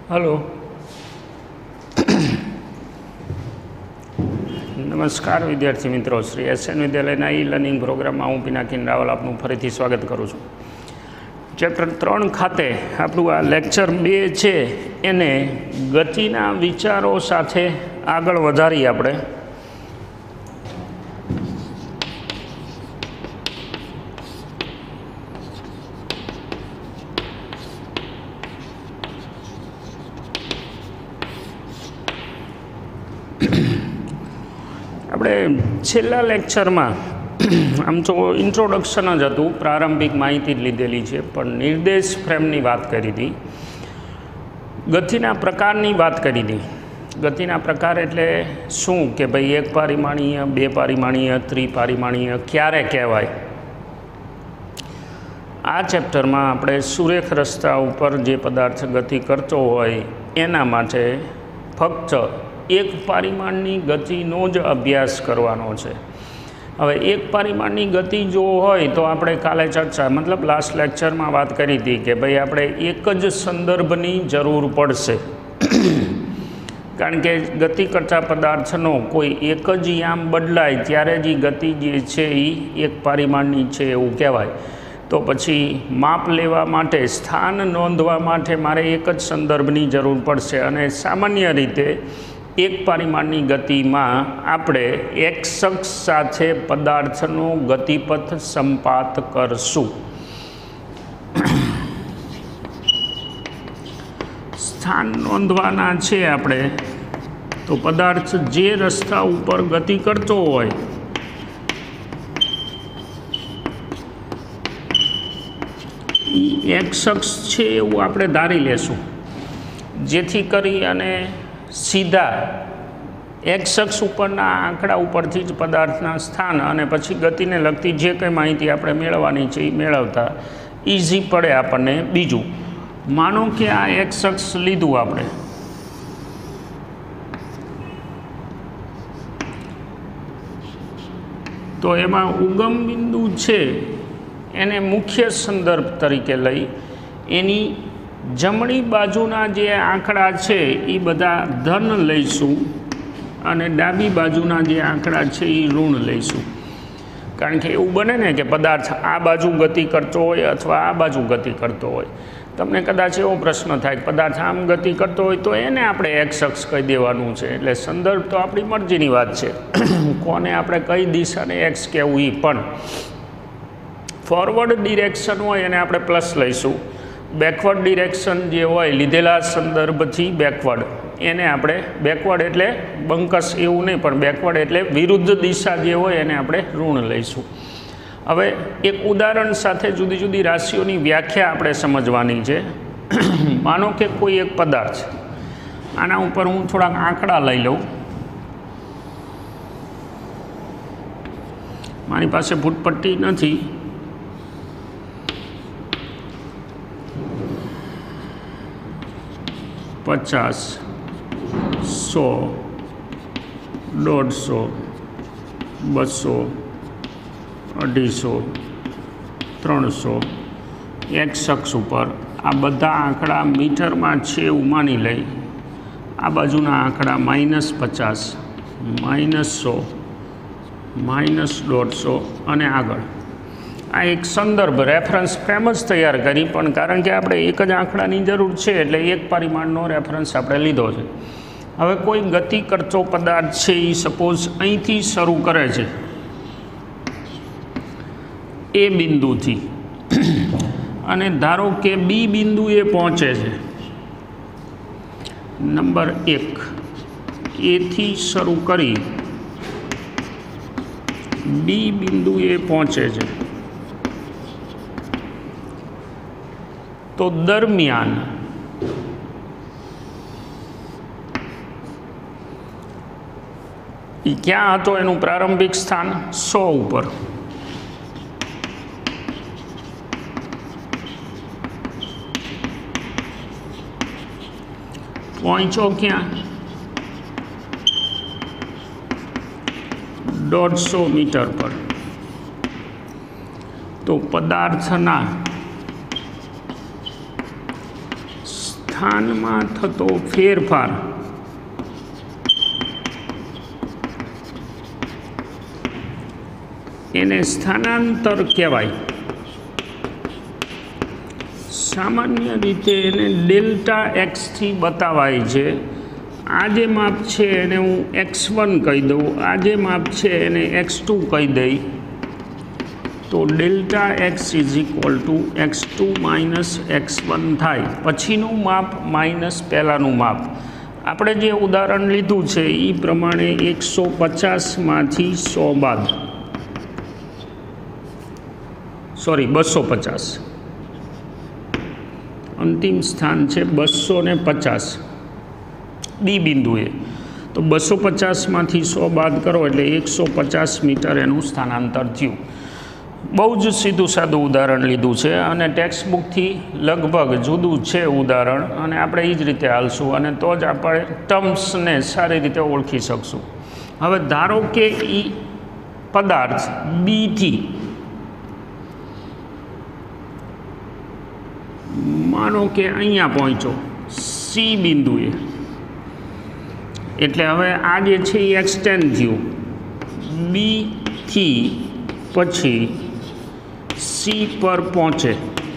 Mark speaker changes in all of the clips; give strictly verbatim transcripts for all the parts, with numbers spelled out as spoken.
Speaker 1: Hello नमस्कार विद्यार्थी मित्रों, श्री एस एन विद्यालयના ઈ લર્નિંગ પ્રોગ્રામમાં હું પિનાકીન રાવલ આપનું ફરીથી સ્વાગત કરું છું। ચેપ્ટર ત્રણ ખાતે આપણું આ લેક્ચર બે છે એને ગતિના વિચારો સાથે આગળ વધારી આપણે આપણે છેલ્લા લેક્ચરમાં આમ તો ઇન્ટ્રોડક્શન જ હતું, પ્રારંભિક માહિતી જ લીધેલી છે, પણ નિર્દેશ ફ્રેમની વાત કરી હતી, ગતિના પ્રકારની વાત કરી હતી। ગતિના પ્રકાર એટલે શું કે ભાઈ એક પારિમાણીય, બે પારિમાણીય, ત્રિપારિમાણીય ક્યારે કહેવાય। આ ચેપ્ટરમાં આપણે સુરેખ રસ્તા ઉપર જે પદાર્થ ગતિ કરતો હોય એના માટે ફક્ત એક પરિમાણની ગતિનો જ અભ્યાસ કરવાનો છે। હવે એક પરિમાણની ગતિ જો હોય તો આપણે કાલે ચર્ચા મતલબ લાસ્ટ લેક્ચરમાં વાત કરી હતી કે ભાઈ આપણે એક જ સંદર્ભની જરૂર પડશે, કારણ કે ગતિ કરતા પદાર્થનો કોઈ એક જ યામ બદલાય ત્યારે જ ગતિ જે છે એ એક પરિમાણની છે એવું કહેવાય। તો પછી માપ લેવા માટે, સ્થાન નોંધવા માટે મારે એક જ સંદર્ભની જરૂર પડશે, અને સામાન્ય રીતે એક પરિમાણની ગતિમાં આપણે એક્સ અક્ષ સાથે પદાર્થનો ગતિપથ સંપાત કરશું। સ્થાન નોંધવાના છે આપણે, તો પદાર્થ જે રસ્તા ઉપર ગતિ કરતો હોય એ એક્સ અક્ષ છે એવું આપણે ધારી લેશું, જેથી કરી અને સીધા એક્સ અક્ષ ઉપરના આંકડા ઉપરથી જ પદાર્થના સ્થાન અને પછી ગતિને લગતી જે કંઈ માહિતી આપણે મેળવવાની છે એ મેળવતા ઇઝી પડે આપણને। બીજું, માનો કે આ એક્સ અક્ષ લીધું આપણે, તો એમાં ઉગમ બિંદુ છે એને મુખ્ય સંદર્ભ તરીકે લઈ એની જમણી બાજુના જે આંકડા છે એ બધા ધન લઈશું અને ડાબી બાજુના જે આંકડા છે એ ઋણ લઈશું, કારણ કે એવું બને ને કે પદાર્થ આ બાજુ ગતિ કરતો હોય અથવા આ બાજુ ગતિ કરતો હોય। તમને કદાચ એવો પ્રશ્ન થાય કે પદાર્થ આમ ગતિ કરતો હોય તો એને આપણે એક્સ અક્ષ કહી દેવાનું છે, એટલે સંદર્ભ તો આપણી મરજીની વાત છે કોને આપણે કઈ દિશાને એક્સ કહેવું એ, પણ ફોરવર્ડ ડિરેક્શન હોય એને આપણે પ્લસ લઈશું, બેકવર્ડ ડિરેક્શન જે હોય લીધેલા સંદર્ભથી બેકવર્ડ એને આપણે બેકવર્ડ એટલે બંકસ એવું નહીં, પણ બેકવર્ડ એટલે વિરુદ્ધ દિશા જે હોય એને આપણે ઋણ લઈશું। હવે એક ઉદાહરણ સાથે જુદી જુદી રાશિઓની વ્યાખ્યા આપણે સમજવાની છે। માનો કે કોઈ એક પદાર્થ, આના ઉપર હું થોડાક આંકડા લઈ લઉં, મારી પાસે ફૂટપટ્ટી નથી, પચાસ, સો, દોઢસો, બસો, અઢીસો, ત્રણસો, એક્સ અક્ષ ઉપર આ બધા આંકડા મીટરમાં છે એવું માની લઈ, આ બાજુના આંકડા માઇનસ પચાસ, માઇનસ સો, માઇનસ દોઢસો અને આગળ। આ એક સંદર્ભ રેફરન્સ ફ્રેમ જ તૈયાર કરી, પણ કારણ કે આપણે એક જ આંકડાની જરૂર છે એટલે એક પરિમાણનો રેફરન્સ આપણે લીધો છે। હવે કોઈ ગતિ કરતો પદાર્થ છે એ સપોઝ અહીંથી શરૂ કરે છે એ બિંદુથી, અને ધારો કે બી બિંદુએ પહોંચે છે, નંબર એક એથી શરૂ કરી બી બિંદુએ પહોંચે છે, તો દરમિયાન એ ક્યાં હતો એનું પ્રારંભિક સ્થાન સો ઉપર, પહોંચો ક્યાં દોઢસો મીટર પર, તો પદાર્થના સ્થાનમાં થતો ફેરફાર એને સ્થાનાંતર કહેવાય. સામાન્ય રીતે એને ડેલ્ટા એક્સથી બતાવાય છે. આ જે માપ છે એને હું એક્સ વન કહી દઉં, આ જે માપ છે એને એક્સ ટુ કહી દઈ, તો delta x is equal to x two minus x one થાય. પછીનું માપ માઇનસ પહેલાંનું માપ. આપણે જે ઉદાહરણ લીધું છે એ પ્રમાણે એકસો પચાસમાંથી સો બાદ, સોરી બસો પચાસ, અંતિમ સ્થાન છે બસો ને પચાસ ડી બિંદુએ. તો બસો પચાસમાંથી સો બાદ કરો એટલે એકસો પચાસ મીટર એનું સ્થાનાંતર થયું. બહુ જ સીધું સાદું ઉદાહરણ લીધું છે અને ટેક્સ્ટ બુકથી લગભગ જુદું છે ઉદાહરણ, અને આપણે એ જ રીતે હાલશું અને તો જ આપણે ટર્મ્સને સારી રીતે ઓળખી શકશું. હવે ધારો કે એ પદાર્થ બીથી માનો કે અહીંયા પહોંચો સી બિંદુએ, એટલે હવે આ જે છે એ એક્સટેન્ડ થયું બીથી પછી સી પર પહોંચે.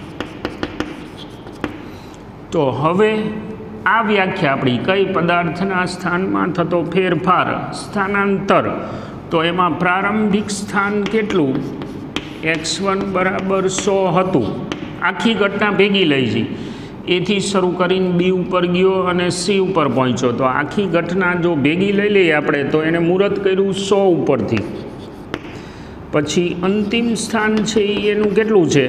Speaker 1: તો હવે આ વ્યાખ્યા આપણી કઈ? પદાર્થના સ્થાનમાં થતો ફેરફાર, સ્થાનાંતર. તો એમાં પ્રારંભિક સ્થાન કેટલું? એક્સ વન બરાબર સો હતું. આખી ઘટના ભેગી લઈ જઈ, એથી શરૂ કરીને બી ઉપર ગયો અને સી ઉપર પહોંચ્યો. તો આખી ઘટના જો ભેગી લઈ લઈએ આપણે તો એને મુહૂર્ત કર્યું સો ઉપરથી. પછી અંતિમ સ્થાન છે એ એનું કેટલું છે?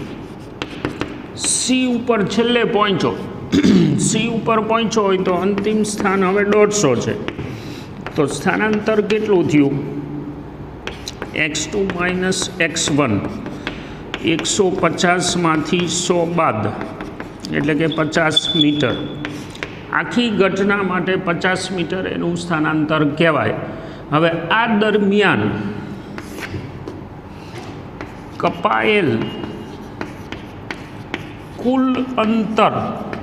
Speaker 1: સી ઉપર છેલ્લે પહોંચ્યો. સી ઉપર પહોંચ્યો હોય તો અંતિમ સ્થાન હવે દોઢસો છે. તો સ્થાનાંતર કેટલું થયું? X two minus x one. એકસો પચાસમાંથી સો બાદ એટલે કે પચાસ મીટર. આખી ઘટના માટે પચાસ મીટર એનું સ્થાનાંતર કહેવાય. હવે આ દરમિયાન કપાયેલ કુલ અંતર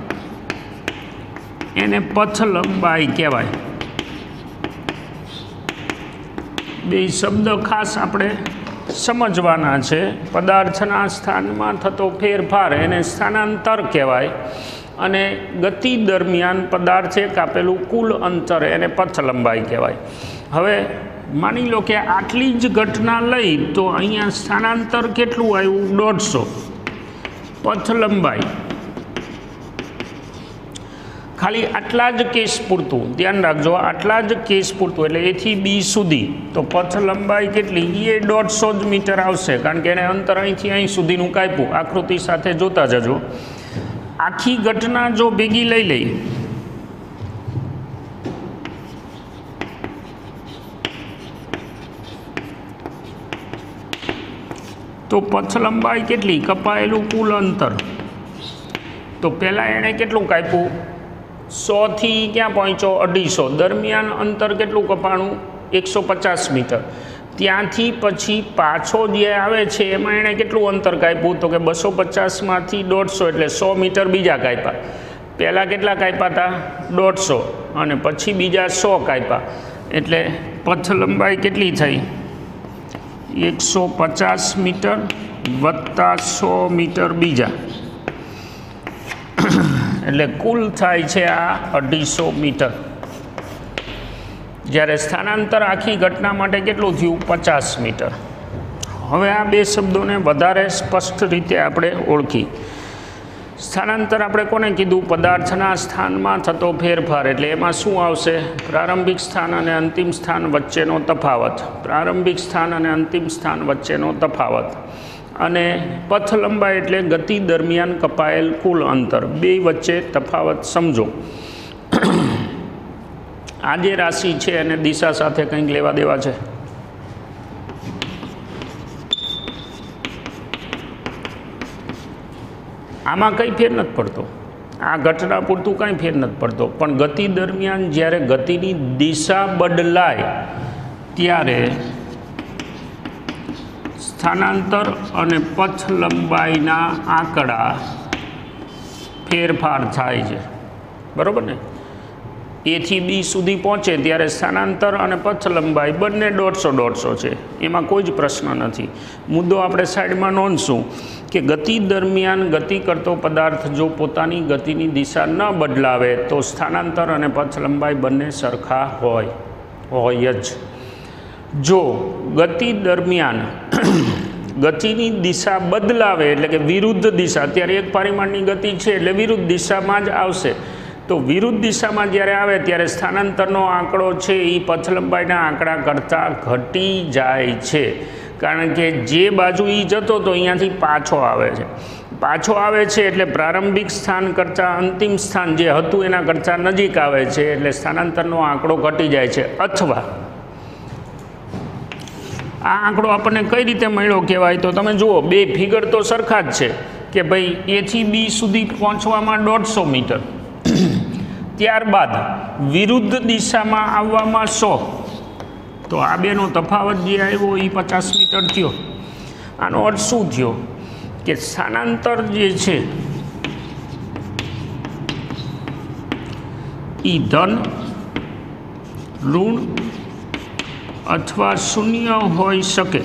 Speaker 1: એને પથ લંબાઈ કહેવાય. બે શબ્દ ખાસ આપણે સમજવાના છે. પદાર્થના સ્થાનમાં થતો ફેરફાર એને સ્થાનાંતર કહેવાય અને ગતિ દરમિયાન પદાર્થે કાપેલું કુલ અંતર એને પથ લંબાઈ કહેવાય. હવે માની લો કે આટલી જ ઘટના લઈ તો અહીંયા સ્થાનાંતર કેટલું આવ્યું? દોઢસો. પથ લંબાઈ ખાલી આટલા જ કેસ પૂરતું ધ્યાન રાખજો, આટલા જ કેસ પૂરતું એટલે એથી બી સુધી. તો પથ લંબાઈ કેટલી? એ દોઢસો જ મીટર આવશે, કારણ કે એને અંતર અહીંથી અહીં સુધીનું કાપ્યું. આકૃતિ સાથે જોતા જજો. આખી ઘટના જો ભેગી લઈ લઈ તો પથ લંબાઈ કેટલી? કપાયેલું કુલ અંતર. તો પહેલાં એણે કેટલું કાપ્યું? સોથી ક્યાં પહોંચ્યો? અઢીસો. દરમિયાન અંતર કેટલું કપાણું? એકસો પચાસ મીટર. ત્યાંથી પછી પાછો જે આવે છે એમાં એણે કેટલું અંતર કાપ્યું? તો કે બસો પચાસમાંથી દોઢસો એટલે સો મીટર બીજા કાપ્યા. પહેલાં કેટલા કાપ્યા હતા? દોઢસો. અને પછી બીજા સો કાપ્યા. એટલે પથ લંબાઈ કેટલી થઈ? એકસો પચાસ મીટર વત્તા સો મીટર બીજા, એટલે કુલ થાય છે આ અઢીસો મીટર. જ્યારે સ્થાનાંતર આખી ઘટના માટે કેટલું થયું? પચાસ મીટર. હવે આ બે શબ્દોને વધારે સ્પષ્ટ રીતે આપણે ઓળખી. સ્થાનાંતર આપણે કોને કીધું? પદાર્થના સ્થાનમાં થતો ફેરફાર. એટલે એમાં શું આવશે? પ્રારંભિક સ્થાન અને અંતિમ સ્થાન વચ્ચેનો તફાવત. પ્રારંભિક સ્થાન અને અંતિમ સ્થાન વચ્ચેનો તફાવત. અને પથ લંબાઈ એટલે ગતિ દરમિયાન કપાયેલ કુલ અંતર. બે વચ્ચે તફાવત સમજો. આ જે રાશિ છે એને દિશા સાથે કંઈક લેવા દેવા છે? આમાં કંઈ ફેર નથી પડતો. આ ઘટના પૂરતું કંઈ ફેર નથી પડતો. પણ ગતિ દરમિયાન જ્યારે ગતિની દિશા બદલાય ત્યારે સ્થાનાંતર અને પથ લંબાઈના આંકડા ફેરફાર થાય છે. બરાબર ને? એથી બી સુધી પહોંચે ત્યારે સ્થાનાંતર અને પથ લંબાઈ બંને દોઢસો દોઢસો છે, એમાં કોઈ જ પ્રશ્ન નથી. મુદ્દો આપણે સાઈડમાં નોંધશું કે ગતિ દરમિયાન ગતિ કરતો પદાર્થ જો પોતાની ગતિની દિશા ન બદલાવે તો સ્થાનાંતર અને પથ લંબાઈ બંને સરખા હોય હોય જ. જો ગતિ દરમિયાન ગતિની દિશા બદલાવે એટલે કે વિરુદ્ધ દિશા, અત્યારે એક પરિમાણની ગતિ છે એટલે વિરુદ્ધ દિશામાં જ આવશે, તો વિરુદ્ધ દિશામાં જ્યારે આવે ત્યારે સ્થાનાંતરનો આંકડો છે એ પથ લંબાઈના આંકડા કરતાં ઘટી જાય છે, કારણ કે જે બાજુ એ જતો તો અહીંયાથી પાછો આવે છે. પાછો આવે છે એટલે પ્રારંભિક સ્થાન કરતાં અંતિમ સ્થાન જે હતું એના કરતાં નજીક આવે છે, એટલે સ્થાનાંતરનો આંકડો ઘટી જાય છે. અથવા આ આંકડો આપણને કઈ રીતે મળ્યો કહેવાય તો તમે જુઓ, બે ફિગર તો સરખા જ છે કે ભાઈ એથી બી સુધી પહોંચવામાં દોઢસો મીટર, ત્યારબાદ વિરુદ્ધ દિશામાં આવવામાં સો, તો આ બેનો તફાવત જે આવ્યો એ પચાસ મીટર થયો. આનો અર્થ શું થયો કે સ્થાનાંતર જે છે એ ધન, ઋણ અથવા શૂન્ય હોઈ શકે.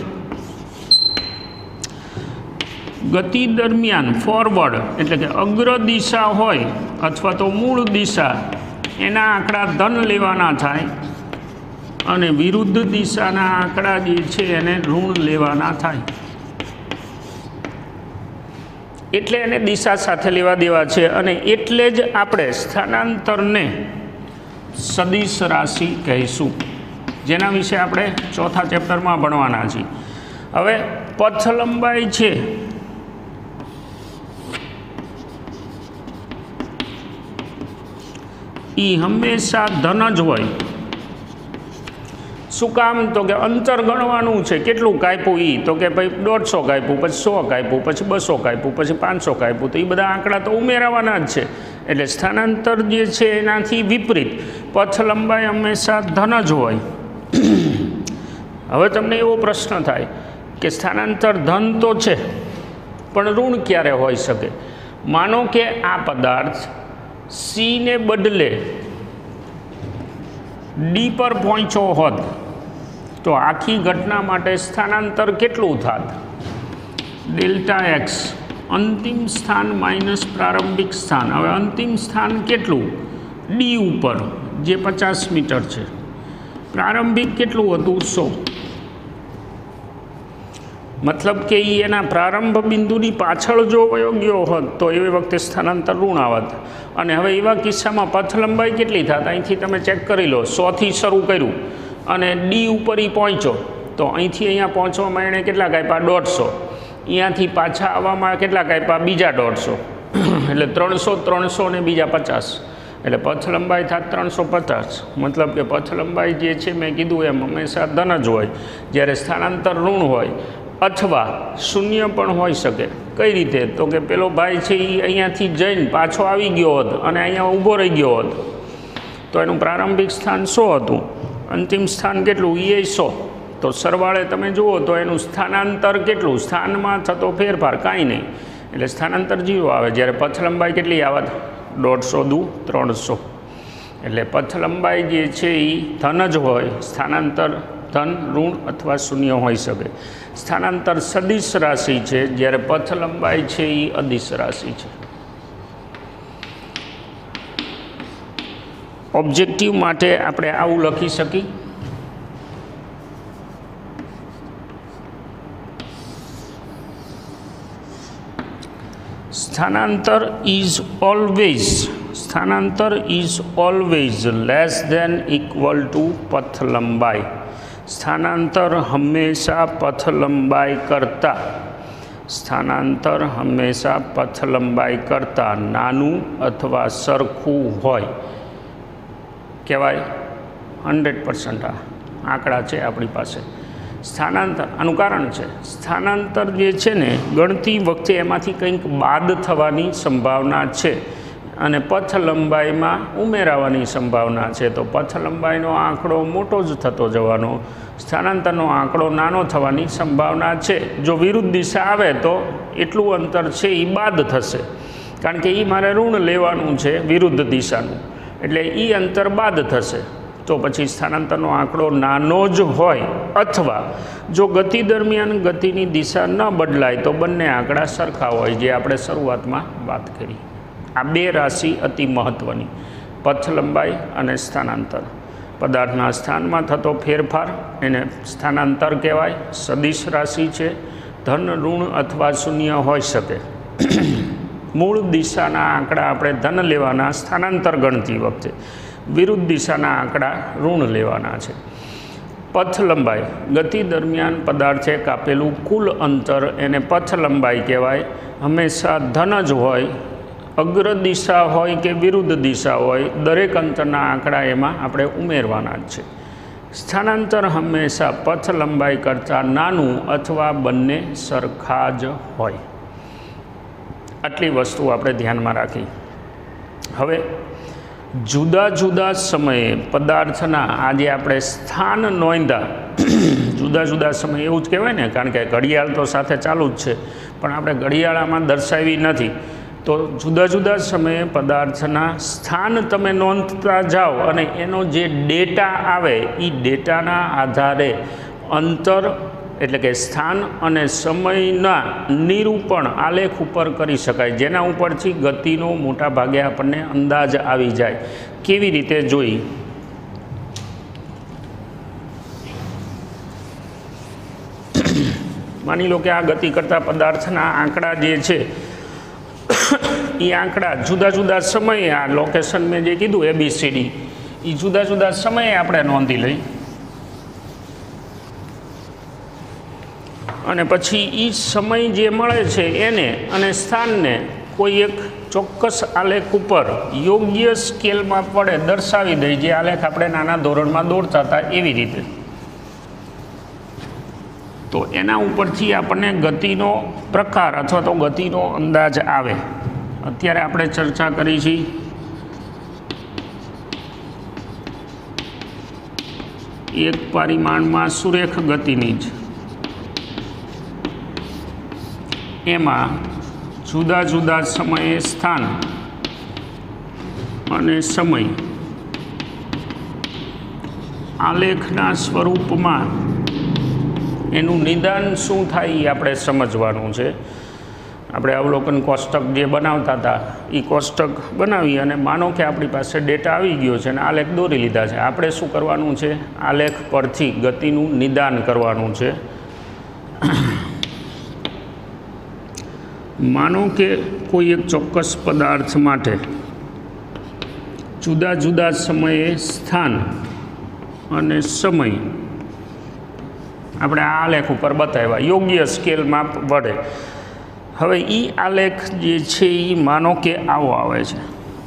Speaker 1: ગતિ દરમિયાન ફોરવર્ડ એટલે કે અગ્ર દિશા હોય અથવા તો મૂળ દિશા એના આંકડા ધન લેવાના થાય અને વિરુદ્ધ દિશાના આંકડા જે છે એને ઋણ લેવાના થાય. એટલે એને દિશા સાથે લેવા દેવા છે અને એટલે જ આપણે સ્થાનાંતરને સદિશ રાશિ કહીશું, જેના વિશે આપણે ચોથા ચેપ્ટરમાં ભણવાના છીએ. હવે પથ લંબાઈ છે એ હંમેશા ધન જ હોય. શું કામ તો કે અંતર ગણવાનું છે, કેટલું કાપ્યું એ તો કે ભાઈ દોઢસો કાપ્યું, પછી સો કાપ્યું, પછી બસો કાપ્યું, પછી પાંચસો કાપ્યું, તો એ બધા આંકડા તો ઉમેરાવાના જ છે. એટલે સ્થાનાંતર જે છે એનાથી વિપરીત પથ લંબાઈ હંમેશા ધન જ હોય. હવે તમને એવો પ્રશ્ન થાય કે સ્થાનાંતર ધન તો છે પણ ઋણ ક્યારે હોઈ શકે? માનો કે આ પદાર્થ સીને બદલે ડી પર પહોંચ્યો હોત તો આખી ઘટના માટે સ્થાનાંતર કેટલું થાત? ડેલ્ટા એક્સ અંતિમ સ્થાન માઇનસ પ્રારંભિક સ્થાન. હવે અંતિમ સ્થાન કેટલું? ડી ઉપર જે પચાસ મીટર છે, પ્રારંભિક કેટલું હતું? સો. મતલબ કે એ એના પ્રારંભ બિંદુની પાછળ જો વયો ગયો હોત તો એ વખતે સ્થાનાંતર ઋણ આવત. અને હવે એવા કિસ્સામાં પથ લંબાઈ કેટલી થાત? અહીંથી તમે ચેક કરી લો, સોથી શરૂ કર્યું અને ડી ઉપર એ પહોંચ્યો તો અહીંથી અહીંયા પહોંચવામાં એણે કેટલા કાપ્યા? દોઢસો. અહીંયાથી પાછા આવવામાં કેટલા કાપ્યા? બીજા દોઢસો. એટલે ત્રણસો ત્રણસો ને બીજા પચાસ, એટલે પથ લંબાઈ થાય ત્રણસો પચાસ. મતલબ કે પથ લંબાઈ જે છે મેં કીધું એમ હંમેશા ધન જ હોય, જ્યારે સ્થાનાંતર ઋણ હોય અથવા શૂન્ય પણ હોઈ શકે. કઈ રીતે? તો કે પેલો ભાઈ છે એ અહીંયાથી જઈને પાછો આવી ગયો હોત અને અહીંયા ઊભો રહી ગયો હોત તો એનું પ્રારંભિક સ્થાન સો હતું, અંતિમ સ્થાન કેટલું? એ સો. તો સરવાળે તમે જુઓ તો એનું સ્થાનાંતર કેટલું? સ્થાનમાં થતો ફેરફાર કાંઈ નહીં, એટલે સ્થાનાંતર જીરો આવે. જ્યારે પથ લંબાઈ કેટલી આવત? દોઢસો દુ ત્રણસો. એટલે પથ લંબાઈ જે છે એ ધન જ હોય, સ્થાનાંતર ધન, ઋણ અથવા શૂન્ય હોઈ શકે. સ્થાનાંતર સદિશ રાશિ છે, જ્યારે પથ લંબાઈ છે એ અદિશ રાશિ છે. ઓબ્જેક્ટિવ માટે આપણે આવું લખી શકીએ. સ્થાનાંતર ઇઝ ઓલવેઝ સ્થાનાંતર is always less than equal to પથ લંબાઈ. સ્થાનાંતર હંમેશા પથ લંબાઈ કરતાં સ્થાનાંતર હંમેશા પથ લંબાઈ કરતાં નાનું અથવા સરખું હોય કહેવાય. હંડ્રેડ પર્સન્ટ આ આંકડા છે આપણી પાસે. સ્થાનાંતર આનું કારણ છે, સ્થાનાંતર જે છે ને ગણતી વખતે એમાંથી કંઈક બાદ થવાની સંભાવના છે અને પથ લંબાઈમાં ઉમેરાવાની સંભાવના છે. તો પથ લંબાઈનો આંકડો મોટો જ થતો જવાનો, સ્થાનાંતરનો આંકડો નાનો થવાની સંભાવના છે. જો વિરુદ્ધ દિશા આવે તો એટલું અંતર છે એ બાદ થશે, कारण के ई मारे ऋण लेवानुं छे विरुद्ध दिशानुं, एटले ई अंतर बाद थशे। तो पछी स्थानांतरनो आंकड़ो नानो ज होय अथवा जो गति दरमियान गतिनी दिशा न बदलाय तो बंने आंकड़ा सरखा होय, जे आपणे शरूआतमां वात करी। आ बे राशि अति महत्वनी, पथ लंबाई अने स्थानांतर। पदार्थना स्थानमा थतो फेरफार एने स्थानांतर कहेवाय। सदिश राशि छे, धन ऋण अथवा शून्य होई शके। मूळ दिशाना आंकड़ा आपणे धन लेवाना स्थानांतर गणती वखते, विरुद्ध दिशाना आंकड़ा ऋण लेवाना छे। पथ लंबाई, गति दरमियान पदार्थे कापेलू कुल अंतर एने पथ लंबाई कहेवाय। हमेशा धन ज होय, अग्र दिशा होय के विरुद्ध दिशा होय, दरेक अंतरना आंकड़ा एमां आपणे उमेरवाना ज छे। स्थानांतर हमेशा पथ लंबाई करता नानुं अथवा बंने सरखा ज होय। आटली वस्तु आपणे ध्यानमां राखी। हवे जुदा जुदा समये पदार्थना आज आपणे स्थान नोंधा, जुदा जुदा समय एवुं ज कहेवाय ने, कारण के घड़ियाळ तो साथे चालू ज छे पण आपणे घड़ियाळामां दर्शावी नथी। तो जुदा जुदा समये पदार्थना स्थान तमे नोंधता जाओ अने एनो जे डेटा आवे ई डेटाना आधारे अंतर एटले के स्थान अने समयना निरूपण आलेख उपर करी शकाय, जेना उपरथी गतिनो मोटा भागे आपणे अंदाज आवी जाय। केवी रीते जोई? मानी लो कि आ गति करता पदार्थना आंकड़ा जे छे ये आंकड़ा जुदा जुदा समय आ लोकेशन में जे कीधुं ए बी सी डी ये जुदा जुदा समय आपणे नोंधी लई अने पछी ई समय जे मळे छे एने अने स्थानने कोई एक चोक्कस आलेख उपर योग्य स्केल में पड़े दर्शावी दई, जे आलेख आपणे नाना धोरणमां दौड़ता हता एवी रीते। तो एना उपरथी आपणे गतिनो प्रकार अथवा तो गतिनो अंदाज आवे। अत्यारे आपणे चर्चा करी छी एक परिमाणमां सुरेख गतिनी ज, एमां जुदा जुदा समये स्थान अने समय आलेखना स्वरूपमां एनुं निदान शुं थाय ए आपणे समजवानुं छे। આપણે અવલોકન કોષ્ટક જે બનાવતા હતા એ કોષ્ટક બનાવી અને માનો કે આપણી પાસે ડેટા આવી ગયો છે અને આલેખ દોરી લીધા છે, આપણે શું કરવાનું છે? આલેખ પરથી ગતિનું નિદાન કરવાનું છે। માનો કે કોઈ એક ચોક્કસ પદાર્થ માટે જુદા જુદા સમયે સ્થાન અને સમય આપણે આ આલેખ ઉપર બતાવ્યા યોગ્ય સ્કેલમાં વડે। હવે એ આલેખ જે છે એ માનો કે આવો આવે છે,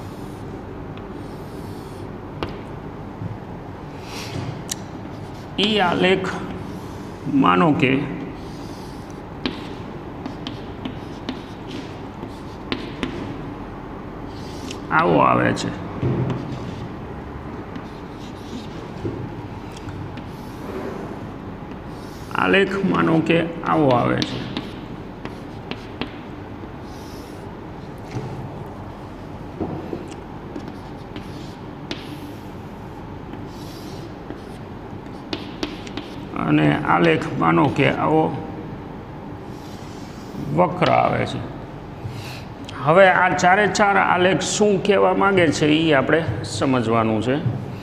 Speaker 1: એ આલેખ માનો કે આવો આવે છે। આલેખ માનો કે આવો આવે છે। અને આલેખ માનો કે આવો વક્ર આવે છે। હવે આ ચારે ચાર આલેખ શું કહેવા માગે છે એ આપણે સમજવાનું છે।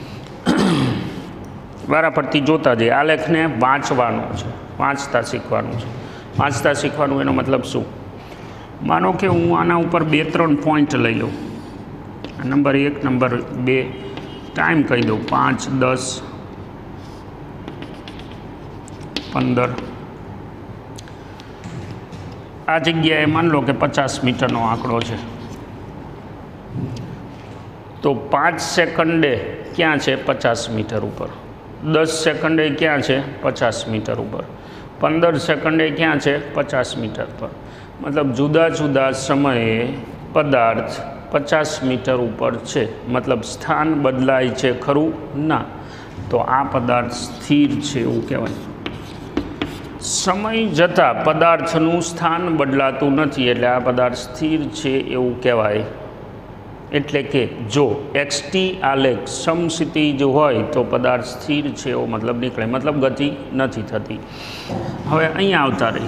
Speaker 1: વારાફરતી જોતા જઈએ, આલેખને વાંચવાનો છે, વાંચતા શીખવાનું છે। વાંચતા શીખવાનું એનો મતલબ શું? માનો કે હું આના ઉપર બે ત્રણ પોઈન્ટ લઈ લઉં, નંબર એક, નંબર બે, ટાઈમ કહી દઉં પાંચ, દસ, पंदर। आ जग्याए मान लो कि पचास मीटरनो आंकड़ो है, तो पांच सेकंडे क्या है? पचास मीटर ऊपर। दस सेकंडे क्या है? पचास मीटर ऊपर। पंदर सेकंडे क्या है? पचास मीटर पर। मतलब जुदा जुदा समये पदार्थ पचास मीटर ऊपर है, मतलब स्थान बदलाय है खरू ना? तो आ पदार्थ स्थिर है एवं कहवाय। સમય જતાં પદાર્થનું સ્થાન બદલાતું નથી એટલે આ પદાર્થ સ્થિર છે એવું કહેવાય. એટલે કે જો એક્સ ટી આલેખ સમસ્થિતિજ હોય તો પદાર્થ સ્થિર છે એવો મતલબ નીકળે, મતલબ ગતિ નથી થતી. હવે અહીંયા આવતા રહી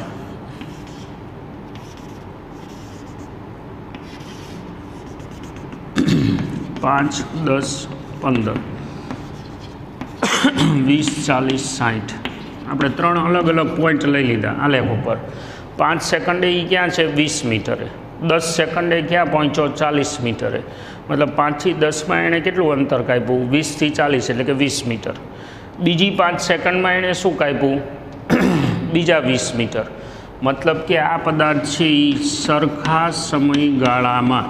Speaker 1: પાંચ દસ પંદર વીસ ચાલીસ સાઠ આપણે ત્રણ અલગ અલગ પોઈન્ટ લઈ લીધા આલેખ ઉપર. પાંચ સેકન્ડે એ ક્યાં છે? વીસ મીટરે. દસ સેકન્ડે ક્યાં પહોંચ્યો? ચાલીસ મીટરે. મતલબ પાંચથી દસમાં એણે કેટલું અંતર કાપ્યું? વીસથી ચાલીસ એટલે કે વીસ મીટર. બીજી પાંચ સેકન્ડમાં એણે શું કાપ્યું? બીજા વીસ મીટર. મતલબ કે આ પદાર્થ છે એ સરખા સમયગાળામાં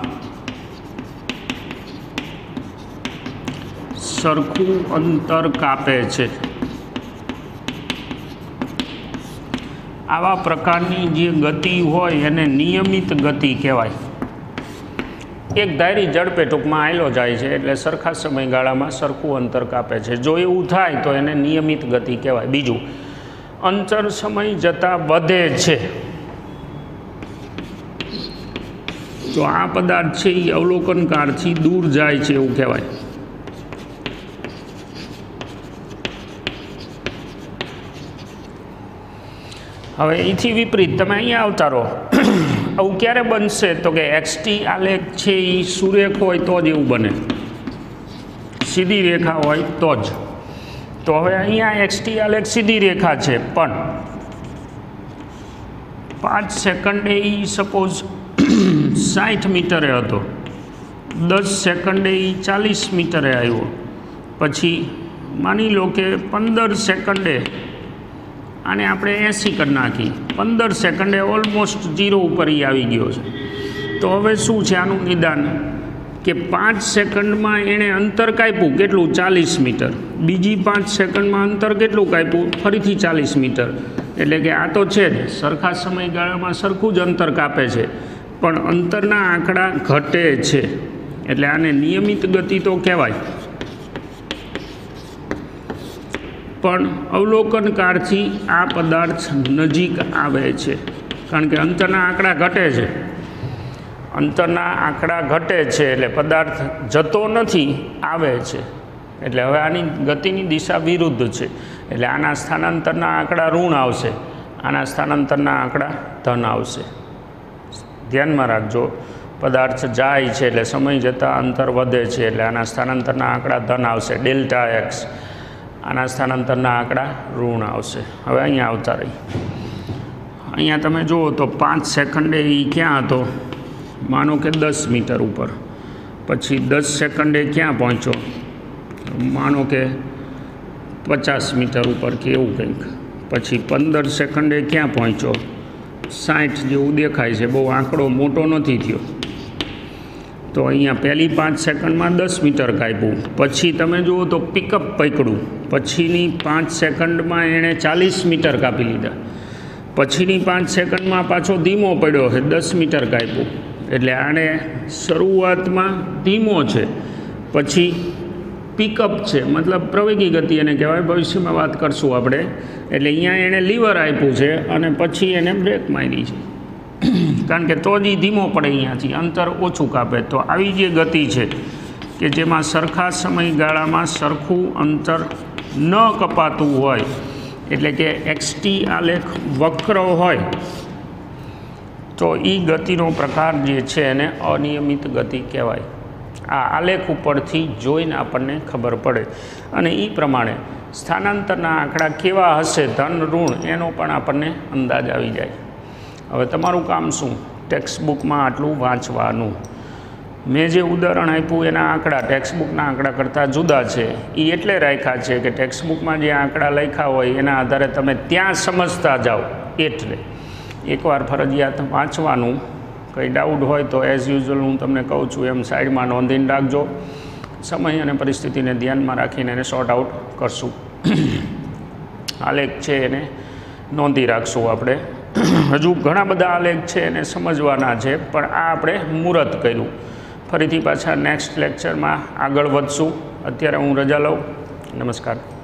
Speaker 1: સરખું અંતર કાપે છે. આવા પ્રકારની જે ગતિ હોય એને નિયમિત ગતિ કહેવાય. એક ધારી ઝડપે ટૂંકમાં આયલો જાય છે એટલે સરખા સમયગાળામાં સરખું અંતર કાપે છે. જો એવું થાય તો એને નિયમિત ગતિ કહેવાય. બીજું, અંતર સમય જતાં વધે છે. તો આ પદાર્થ છે એ અવલોકનકારથી દૂર જાય છે એવું કહેવાય. હવે એથી વિપરીત તમે અહીંયા આવતા રહો. આવું ક્યારે બનશે? તો કે એક્સ ટી આલેખ છે એ સુરેખ હોય તો જ એવું બને, સીધી રેખા હોય તો જ. તો હવે અહીંયા એક્સ ટી આલેખ સીધી રેખા છે પણ પાંચ સેકન્ડે એ સપોઝ સાઠ મીટરે હતો, દસ સેકન્ડે એ ચાલીસ મીટરે આવ્યો, પછી માની લો કે પંદર સેકન્ડે આને આપણે એંસી કરી નાખી, પંદર સેકન્ડે ઓલમોસ્ટ ઝીરો ઉપર એ આવી ગયો છે. તો હવે શું છે આનું નિદાન? કે પાંચ સેકન્ડમાં એણે અંતર કાપ્યું કેટલું? ચાલીસ મીટર. બીજી પાંચ સેકન્ડમાં અંતર કેટલું કાપ્યું? ફરીથી ચાલીસ મીટર. એટલે કે આ તો છે જ સરખા સમયગાળામાં સરખું જ અંતર કાપે છે પણ અંતરના આંકડા ઘટે છે એટલે આને નિયમિત ગતિ તો કહેવાય. પણ અવલોકનકારથી આ પદાર્થ નજીક આવે છે કારણ કે અંતરના આંકડા ઘટે છે. અંતરના આંકડા ઘટે છે એટલે પદાર્થ જતો નથી, આવે છે. એટલે હવે આની ગતિની દિશા વિરુદ્ધ છે એટલે આના સ્થાનાંતરના આંકડા ઋણ આવશે, આના સ્થાનાંતરના આંકડા ધન આવશે. ધ્યાનમાં રાખજો, પદાર્થ જાય છે એટલે સમય જતાં અંતર વધે છે એટલે આના સ્થાનાંતરના આંકડા ધન આવશે, ડેલ્ટા એક્સ. આના સ્થાનાંતરના આંકડા ઋણ આવશે. હવે અહીંયા આવતા રહી અહીંયા તમે જુઓ તો પાંચ સેકન્ડે એ ક્યાં હતો? માનો કે દસ મીટર ઉપર. પછી દસ સેકન્ડે ક્યાં પહોંચ્યો? માનો કે પચાસ મીટર ઉપર કે એવું કંઈક. પછી પંદર સેકન્ડે ક્યાં પહોંચ્યો? સાઠ જેવું દેખાય છે, બહુ આંકડો મોટો નથી થયો. તો અહીંયા પહેલી પાંચ સેકન્ડમાં દસ મીટર કાપ્યું. પછી તમે જુઓ તો પિકઅપ પકડ્યું. પછીની પાંચ સેકન્ડમાં એણે ચાલીસ મીટર કાપી લીધા. પછીની પાંચ સેકન્ડમાં પાછો ધીમો પડ્યો છે, દસ મીટર કાપ્યું. એટલે આણે શરૂઆતમાં ધીમો છે, પછી પિકઅપ છે, મતલબ પ્રવેગી ગતિ એને કહેવાય. ભવિષ્યમાં વાત કરશું આપણે. એટલે અહીંયા એણે લીવર આપ્યું છે અને પછી એને બ્રેક મારી છે કારણ કે તો જ ધીમો પડે, અહીંયાથી અંતર ઓછું કાપે. તો આવી જે ગતિ છે કે જેમાં સરખા સમયગાળામાં સરખું અંતર ન કપાતું હોય એટલે કે એક્સ ટી આલેખ વક્ર હોય તો એ ગતિનો પ્રકાર જે છે એને અનિયમિત ગતિ કહેવાય. આ આલેખ ઉપરથી જોઈને આપણને ખબર પડે અને એ પ્રમાણે સ્થાનાંતરના આંકડા કેવા હશે, ધન ઋણ, એનો પણ આપણને અંદાજ આવી જાય. હવે તમારું કામ શું? ટેક્સ્ટબુકમાં આટલું વાંચવાનું. મેં જે ઉદાહરણ આપ્યું એના આંકડા ટેક્સ્ટબુકના આંકડા કરતાં જુદા છે. એ એટલે રાખ્યા છે કે ટેક્સ્ટબુકમાં જે આંકડા લખ્યા હોય એના આધારે તમે ત્યાં સમજતા જાઓ. એટલે એકવાર ફરજિયાત વાંચવાનું. કંઈ ડાઉટ હોય તો એઝ યુઝ્યુઅલ હું તમને કહું છું એમ સાઈડમાં નોંધીને રાખજો. સમય અને પરિસ્થિતિને ધ્યાનમાં રાખીને એને સોર્ટ આઉટ કરશું. આલેખ છે એને નોંધી રાખશું આપણે. હજુ ઘણા બધા આલેખ છે એને સમજવાના છે પણ આ આપણે મુહૂર્ત કર્યું. ફરીથી પાછા નેક્સ્ટ લેક્ચરમાં આગળ વધશું. અત્યારે હું રજા લઉં. નમસ્કાર.